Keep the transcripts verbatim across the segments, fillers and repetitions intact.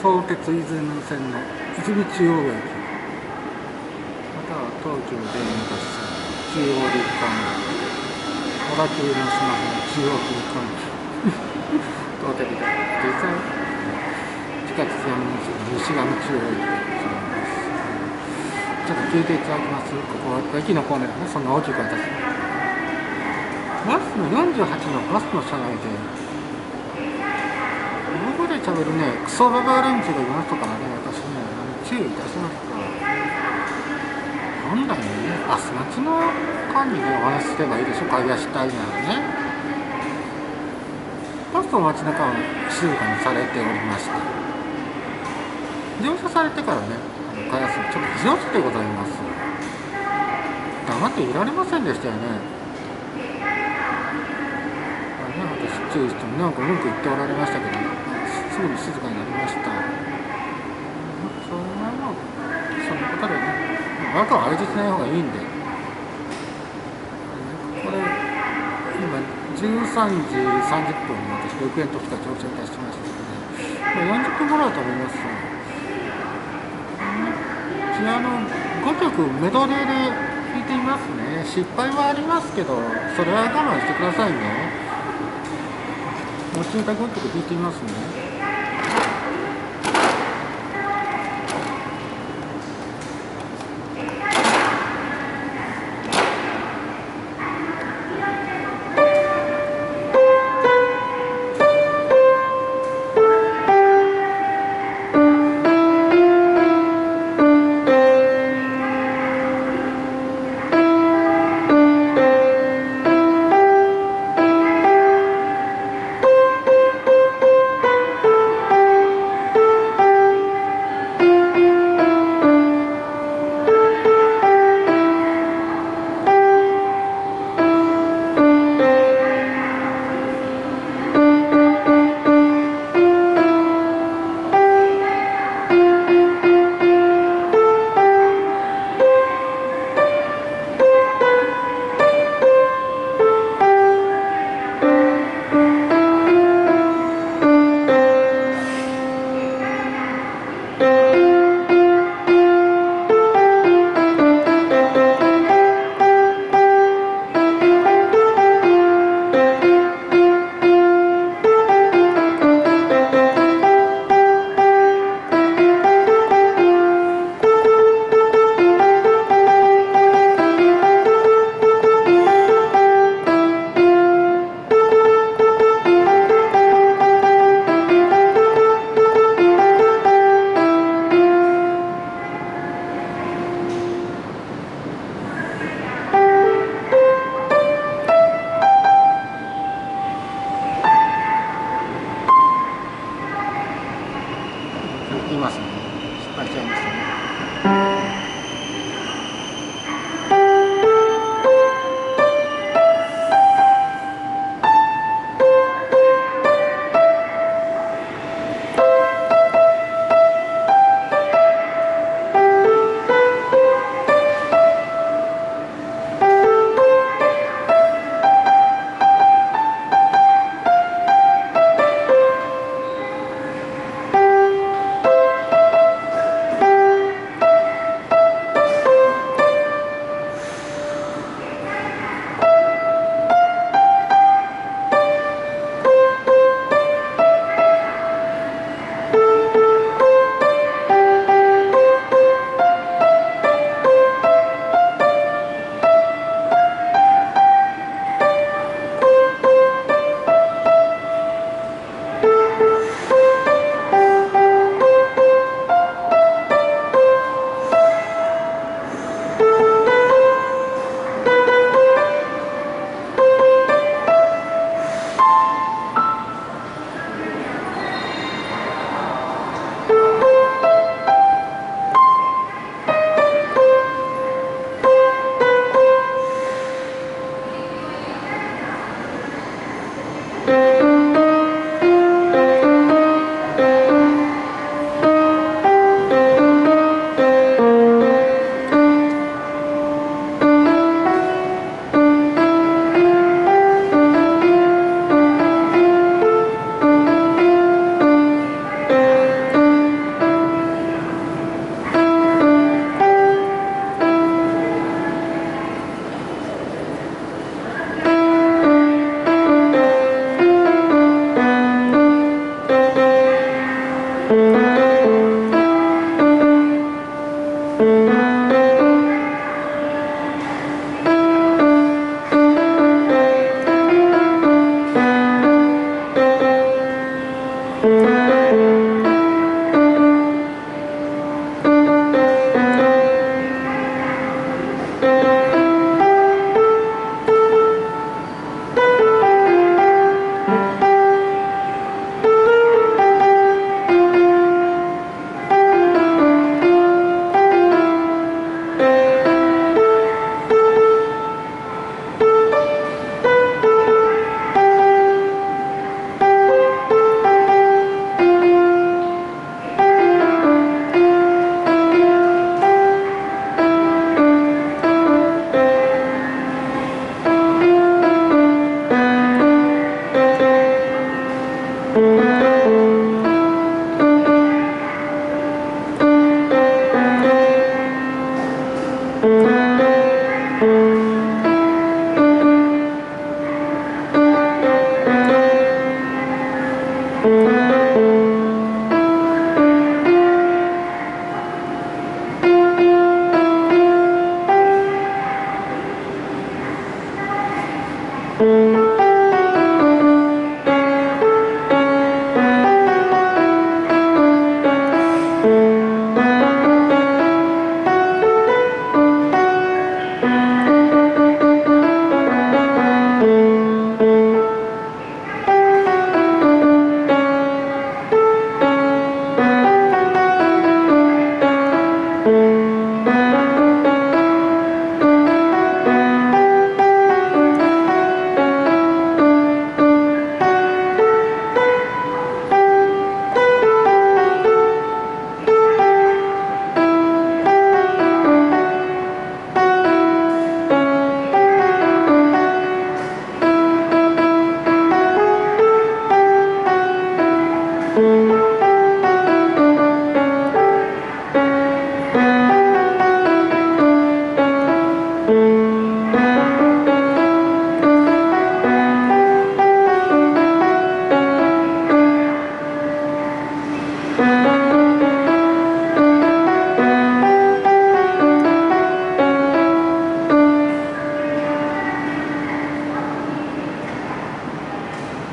相鉄出雲線の泉中央駅、または東急田園都市線中央立関小田急のスマホの中央空間到着で、実際地下鉄山手線西上中央駅でございます。ちょっと聞いていただきます。ここは駅の構内がね、そんな大きく私バスのよんじゅうはちのバスの車内で大声で喋るねクソババア連中がいますとかね、私ね注意いたしますが、本来ね明日夏の間にねお話しすればいいでしょ。会話したいならね、バスの街中は静かにされておりました。乗車されてからね会話するちょっと非常識でございます。黙っていられませんでしたよね。私注意してもなんか文句言っておられましたけど、すぐに静かになりました。それはもうそのことでね、ワクは相槌ない方がいいんで、これ今じゅうさんじさんじゅっぷんに私ろくえん時から乗車いたしましたので、まあ、よんじゅっぷんごろだと思います。ピアノごきょくメドレーで弾いていますね。失敗はありますけど、それは我慢してくださいね。持ち歌ごきょく弾いてみますね。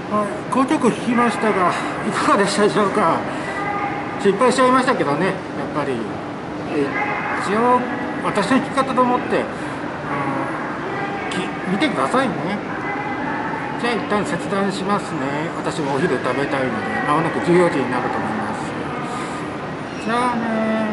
はい、ごきょく聴きましたがいかがでしたでしょうか。失敗しちゃいましたけどね、やっぱり一応私の聴き方と思って、うん、き見てくださいね。じゃあ一旦切断しますね。私もお昼食べたいので、まもなくじゅうよじになると思います。じゃあね。